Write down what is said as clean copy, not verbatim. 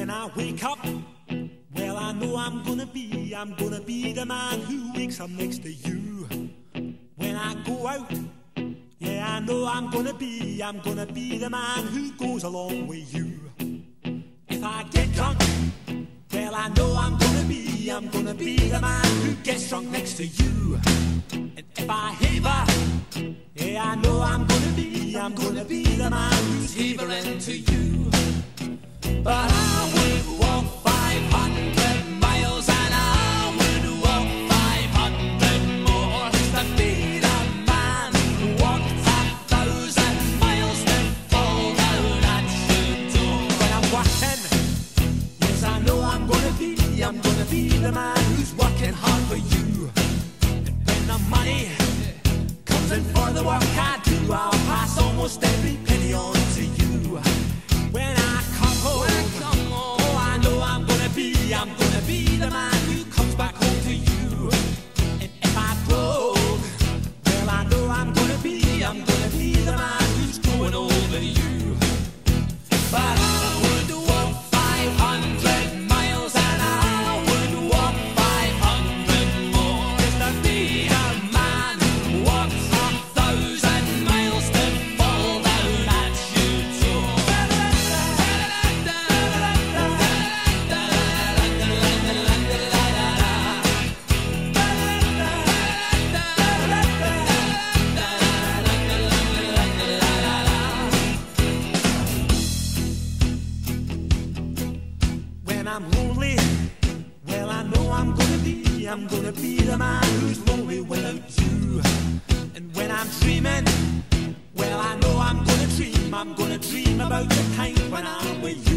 When I wake up, well, I know I'm gonna be the man who wakes up next to you. When I go out, yeah, I know I'm gonna be the man who goes along with you. If I get drunk, well, I know I'm gonna be the man who gets drunk next to you. And if I haver, yeah, I know I'm gonna be the man who's havering to you. But I would walk 500 miles and I would walk 500 more to be the man who walked 1,000 miles to fall down at your door. When I'm working, yes, I know I'm gonna be the man who's working hard for you. And when the money comes in for the work I do, I'll pass almost every penny on to you. When I come home, oh, I know I'm gonna be the man who comes back home to you. And if I broke, well, I know I'm gonna be the man who's going over you. But I would walk 500 miles and I would walk 500 more just to be the man who walks 1,000 miles to fall down at your door. When I'm lonely, well, I know I'm gonna be the man who's lonely without you. And when I'm dreaming, well, I know I'm gonna dream about the time when I'm with you.